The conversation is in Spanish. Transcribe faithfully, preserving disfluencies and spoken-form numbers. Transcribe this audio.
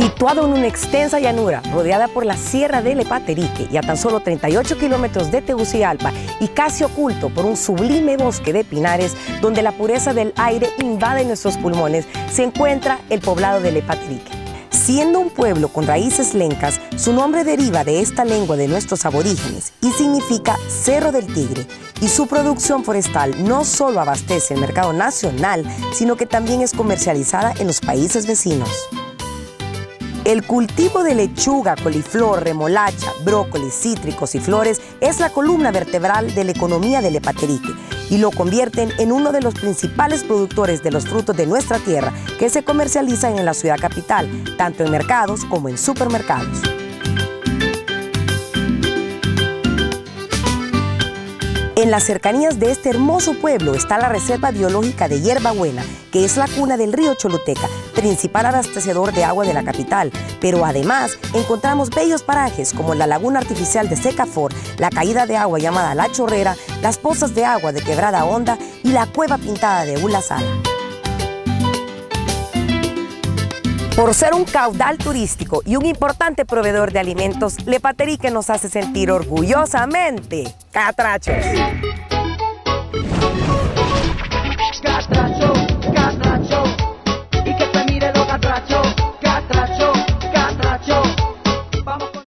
Situado en una extensa llanura rodeada por la Sierra de Lepaterique y a tan solo treinta y ocho kilómetros de Tegucigalpa y casi oculto por un sublime bosque de pinares donde la pureza del aire invade nuestros pulmones, se encuentra el poblado de Lepaterique. Siendo un pueblo con raíces lencas, su nombre deriva de esta lengua de nuestros aborígenes y significa Cerro del Tigre, y su producción forestal no solo abastece el mercado nacional, sino que también es comercializada en los países vecinos. El cultivo de lechuga, coliflor, remolacha, brócoli, cítricos y flores es la columna vertebral de la economía de Lepaterique y lo convierten en uno de los principales productores de los frutos de nuestra tierra que se comercializan en la ciudad capital, tanto en mercados como en supermercados. En las cercanías de este hermoso pueblo está la Reserva Biológica de Hierbabuena, que es la cuna del río Choluteca, principal abastecedor de agua de la capital. Pero además encontramos bellos parajes como la Laguna Artificial de Secafor, la caída de agua llamada La Chorrera, las pozas de agua de Quebrada Honda y la Cueva Pintada de Ula Sala. Por ser un caudal turístico y un importante proveedor de alimentos, Lepaterique nos hace sentir orgullosamente catrachos.